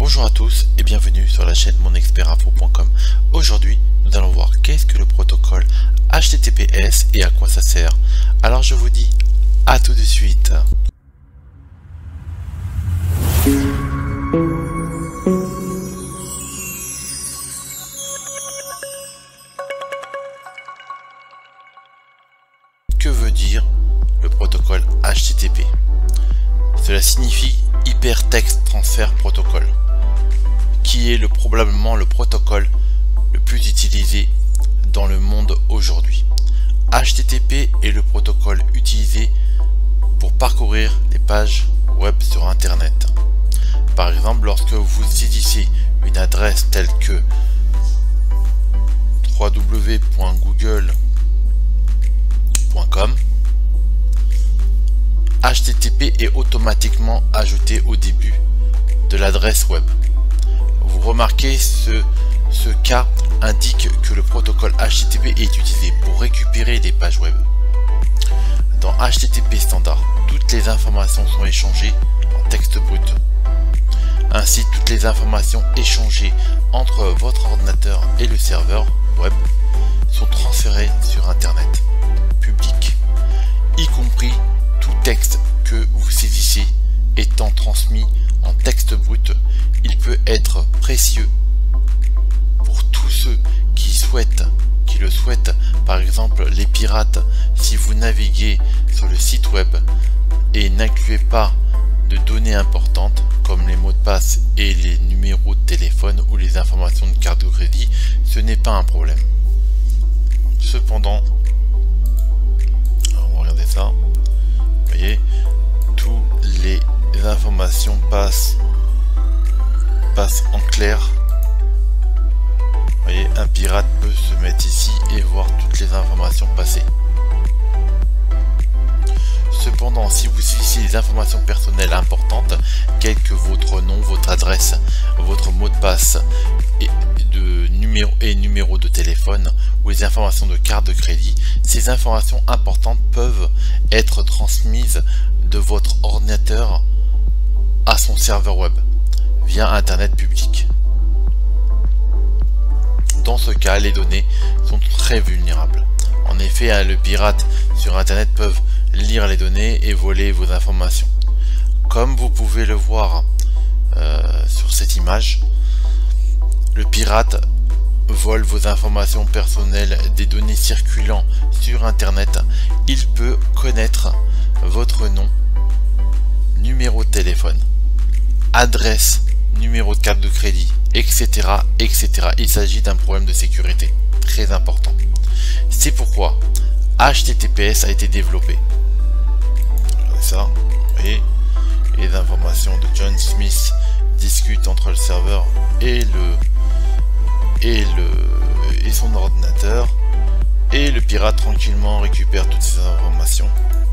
Bonjour à tous et bienvenue sur la chaîne monexpertinfo.com. Aujourd'hui, nous allons voir qu'est-ce que le protocole HTTPS et à quoi ça sert. Alors je vous dis à tout de suite. Que veut dire le protocole HTTP? Cela signifie Hypertext Transfer Protocol, qui est probablement le protocole le plus utilisé dans le monde aujourd'hui. HTTP est le protocole utilisé pour parcourir les pages web sur Internet. Par exemple, lorsque vous saisissez une adresse telle que www.google.com, HTTP est automatiquement ajouté au début de l'adresse web. Vous remarquez, ce cas indique que le protocole HTTP est utilisé pour récupérer des pages web. Dans HTTP standard, toutes les informations sont échangées en texte brut. Ainsi, toutes les informations échangées entre votre ordinateur et le serveur web sont transférées sur Internet public, y compris tout texte que vous saisissez étant transmis en texte brut. Il peut être précieux pour tous ceux qui le souhaitent. Par exemple, les pirates, si vous naviguez sur le site web et n'incluez pas de données importantes comme les mots de passe et les numéros de téléphone ou les informations de carte de crédit, ce n'est pas un problème. Cependant, on va regarder ça. Vous voyez, toutes les informations passent en clair. Vous voyez, un pirate peut se mettre ici et voir toutes les informations passées. Cependant, si vous saisissez des informations personnelles importantes, telles que votre nom, votre adresse, votre mot de passe et numéro de téléphone ou les informations de carte de crédit, ces informations importantes peuvent être transmises de votre ordinateur à son serveur web via Internet public. Dans ce cas, les données sont très vulnérables. En effet, le pirate sur Internet peuvent lire les données et voler vos informations. Comme vous pouvez le voir sur cette image, le pirate vole vos informations personnelles, des données circulant sur Internet. Il peut connaître votre nom, numéro de téléphone, adresse, numéro de carte de crédit, etc., etc. Il s'agit d'un problème de sécurité très important. C'est pourquoi HTTPS a été développé. Regardez ça, vous voyez, les informations de John Smith discutent entre le serveur et son ordinateur, et le pirate tranquillement récupère toutes ces informations.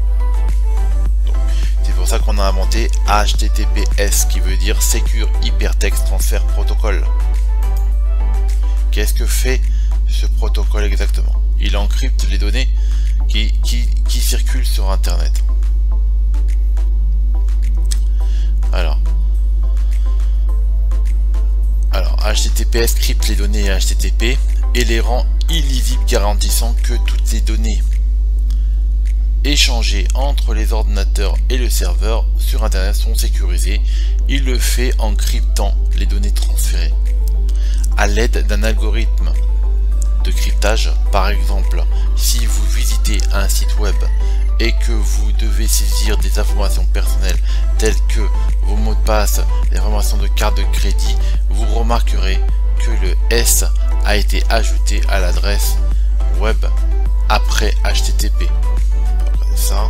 C'est pour ça qu'on a inventé HTTPS, qui veut dire Secure Hypertext Transfer Protocol. Qu'est-ce que fait ce protocole exactement? Il encrypte les données qui circulent sur Internet. Alors HTTPS crypte les données HTTP et les rend illisibles, garantissant que toutes les données échangées entre les ordinateurs et le serveur sur Internet sont sécurisées. Il le fait en cryptant les données transférées à l'aide d'un algorithme de cryptage. Par exemple, si vous visitez un site web et que vous devez saisir des informations personnelles telles que vos mots de passe, les informations de carte de crédit, vous remarquerez que le S a été ajouté à l'adresse web après HTTP. Regardez ça.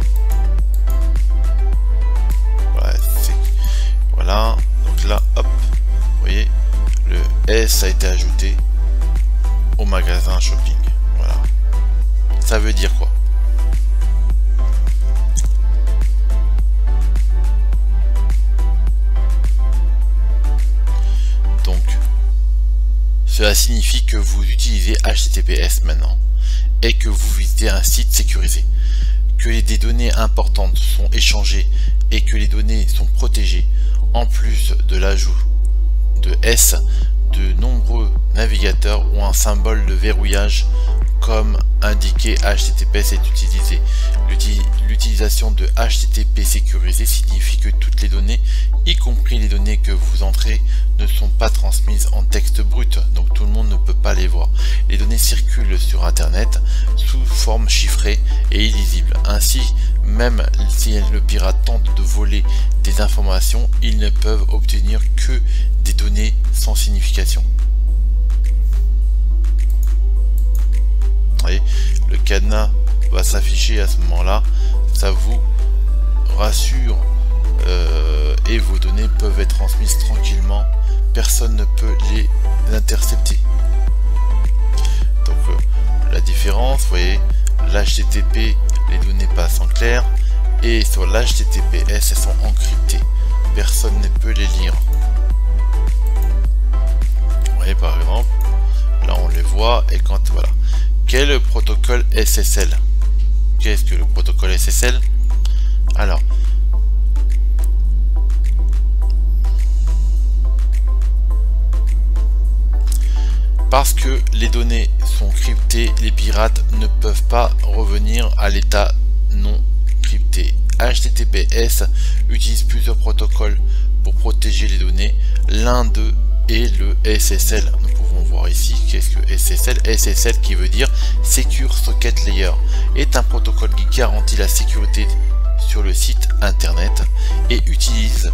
Voilà. Donc là, hop, vous voyez, le S a été ajouté au magasin shopping. Voilà. Ça veut dire quoi? Donc, cela signifie que vous utilisez HTTPS maintenant et que vous visitez un site sécurisé, que des données importantes sont échangées et que les données sont protégées, en plus de l'ajout HTTPS, de nombreux navigateurs ont un symbole de verrouillage comme indiqué HTTPS est utilisé. L'utilisation de HTTP sécurisé signifie que toutes les données, y compris les données que vous entrez, ne sont pas transmises en texte brut, donc tout le monde ne peut pas les voir. Les données circulent sur Internet sous forme chiffrée et illisible. Ainsi, même si le pirate tente de voler des informations, ils ne peuvent obtenir que des données sans signification. Voyez, le cadenas va s'afficher à ce moment-là, ça vous rassure et vos données peuvent être transmises tranquillement, personne ne peut les intercepter. Donc la différence, vous voyez, l'HTTP, les données passent en clair, et sur l'HTTPS, elles sont encryptées, personne ne peut les lire. Vous voyez, par exemple, là on les voit, et quand voilà. Quel est le protocole SSL? Qu'est-ce que le protocole SSL? Alors, parce que les données sont cryptées, les pirates ne peuvent pas revenir à l'état non crypté. HTTPS utilise plusieurs protocoles pour protéger les données. L'un d'eux est le SSL. Nous pouvons voir ici qu'est-ce que SSL. SSL, qui veut dire Secure Socket Layer, est un protocole qui garantit la sécurité sur le site internet et utilise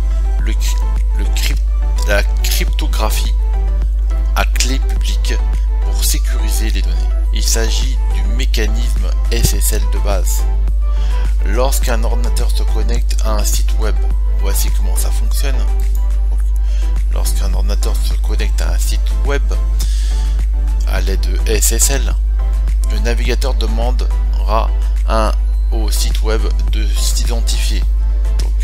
la cryptographie à clé publique pour sécuriser les données. Il s'agit du mécanisme SSL de base. Lorsqu'un ordinateur se connecte à un site web, voici comment ça fonctionne. Lorsqu'un ordinateur se connecte à un site web à l'aide de SSL, le navigateur demandera au site web de s'identifier. Donc,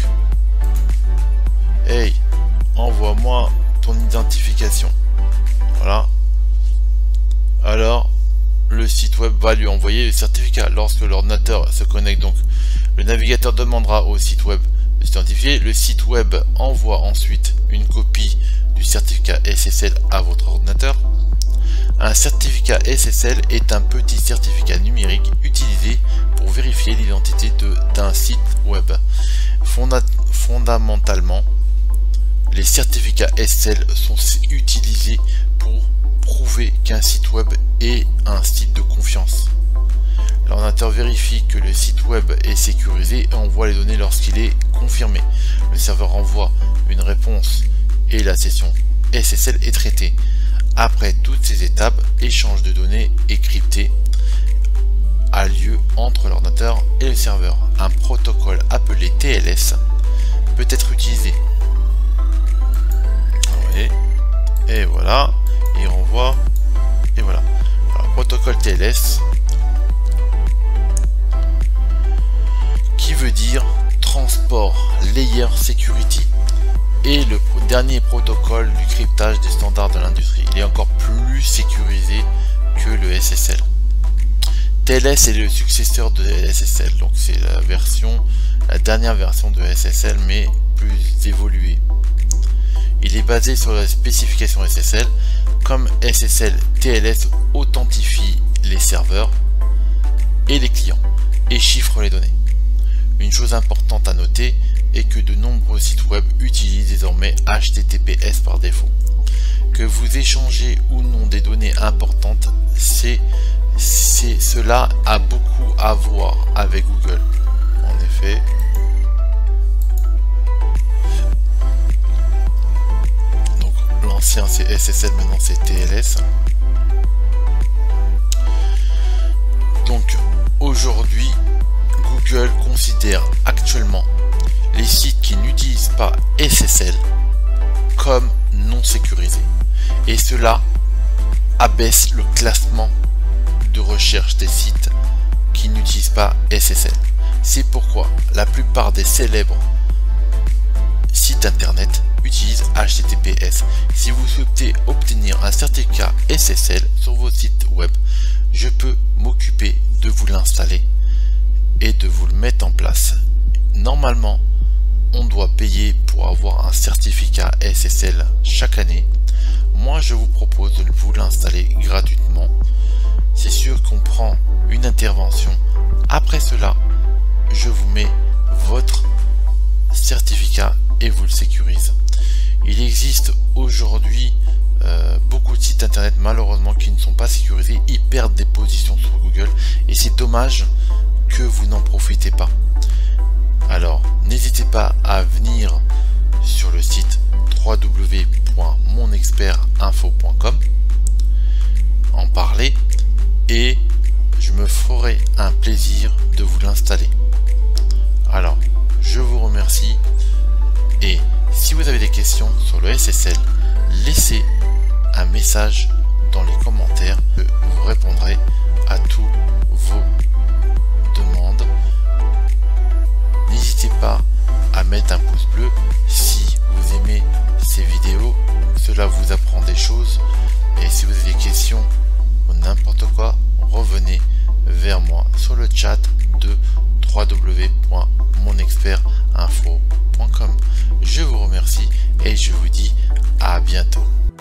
hey, envoie-moi ton identification. Voilà. Alors, le site web va lui envoyer le certificat. Lorsque l'ordinateur se connecte, donc, le navigateur demandera au site web de s'identifier. Le site web envoie ensuite une copie du certificat SSL à votre ordinateur. Un certificat SSL est un petit certificat numérique utilisé pour vérifier l'identité d'un site web. Fondamentalement, les certificats SSL sont utilisés pour prouver qu'un site web est un site de confiance. L'ordinateur vérifie que le site web est sécurisé et envoie les données lorsqu'il est confirmé. Le serveur envoie une réponse et la session SSL est traitée. Après toutes ces étapes, échange de données et crypté a lieu entre l'ordinateur et le serveur. Un protocole appelé TLS peut être utilisé. Et voilà, il renvoie, et voilà. Alors, protocole TLS, qui veut dire Transport Layer Security, et le dernier protocole du cryptage des standards de l'industrie. Il est encore plus sécurisé que le SSL. TLS est le successeur de SSL, donc c'est la dernière version de SSL, mais plus évoluée. Il est basé sur la spécification SSL. Comme SSL, TLS authentifie les serveurs et les clients et chiffre les données. Une chose importante à noter est que de nombreux sites web utilisent désormais HTTPS par défaut. Que vous échangez ou non des données importantes, cela a beaucoup à voir avec Google. En effet, donc l'ancien c'est SSL, maintenant c'est TLS. Donc aujourd'hui, Google considère actuellement les sites qui n'utilisent pas SSL comme non sécurisés, et cela abaisse le classement de recherche des sites qui n'utilisent pas SSL. C'est pourquoi la plupart des célèbres sites internet utilisent HTTPS. Si vous souhaitez obtenir un certificat SSL sur vos sites web, je peux m'occuper de vous l'installer et de vous le mettre en place. Normalement, on doit payer pour avoir un certificat SSL chaque année. moi je vous propose de vous l'installer gratuitement. C'est sûr qu'on prend une intervention. Après cela, je vous mets votre certificat et vous le sécurise. Il existe aujourd'hui beaucoup de sites internet malheureusement qui ne sont pas sécurisés, ils perdent des positions sur Google et c'est dommage que vous n'en profitez pas. Alors n'hésitez pas à venir sur le site www.monexpertinfo.com, en parler et je me ferai un plaisir de vous l'installer. Alors je vous remercie et si vous avez des questions sur le SSL, laissez un message dans les commentaires, je vous répondrai à tous vos demandes. N'hésitez pas à mettre un pouce bleu si vous aimez ces vidéos, cela vous apprend des choses, et si vous avez des questions ou n'importe quoi, revenez vers moi sur le chat de www.monexpertinfo.com. Je vous remercie et je vous dis à bientôt.